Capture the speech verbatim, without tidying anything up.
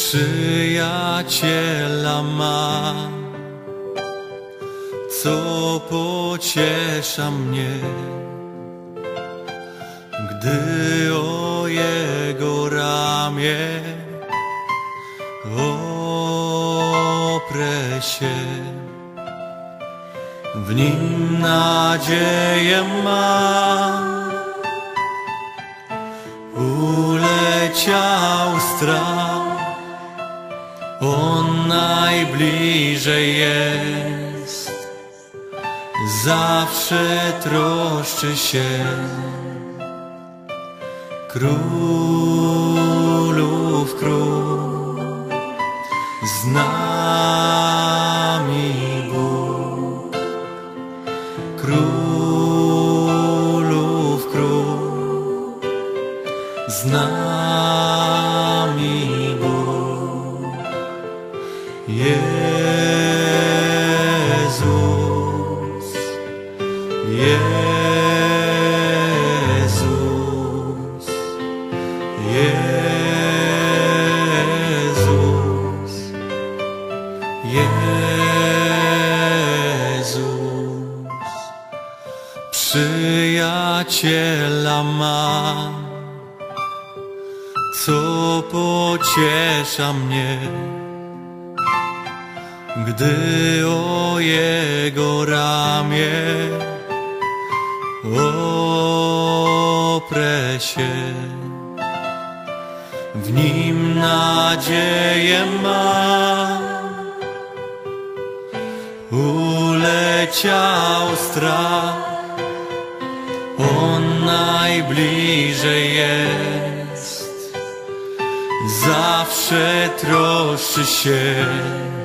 Przyjaciela ma, co pociesza mnie, gdy o jego ramię oprę się. W nim nadzieję mam. Uleciał strach, on najbliżej jest, zawsze troszczy się. Królów król, z nami Bóg. Królów król, z nami Bóg. Jezus, Jezus, Jezus, Jezus. Przyjaciela mam, co pociesza mnie, gdy o jego ramię oprę się. W nim nadzieję mam. Uleciał strach, on najbliżej jest, zawsze troszczy się.